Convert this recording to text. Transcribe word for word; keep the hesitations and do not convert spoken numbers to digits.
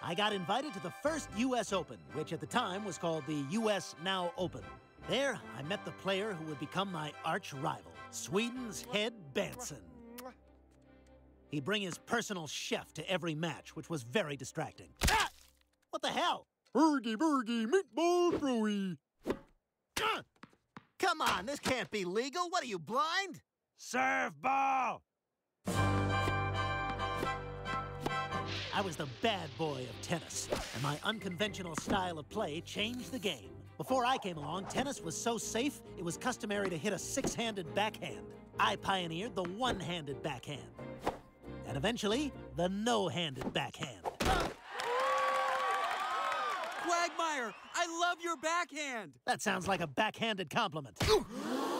I got invited to the first U S Open, which at the time was called the U S Now Open. There, I met the player who would become my arch rival, Sweden's Hed Bansson. He'd bring his personal chef to every match, which was very distracting. Ah! What the hell? Burgy, burgy, meatball throwy. Uh! Come on, this can't be legal. What are you, blind? Serve ball! I was the bad boy of tennis, and my unconventional style of play changed the game. Before I came along, tennis was so safe, it was customary to hit a six-handed backhand. I pioneered the one-handed backhand. And eventually, the no-handed backhand. Quagmire, I love your backhand! That sounds like a backhanded compliment.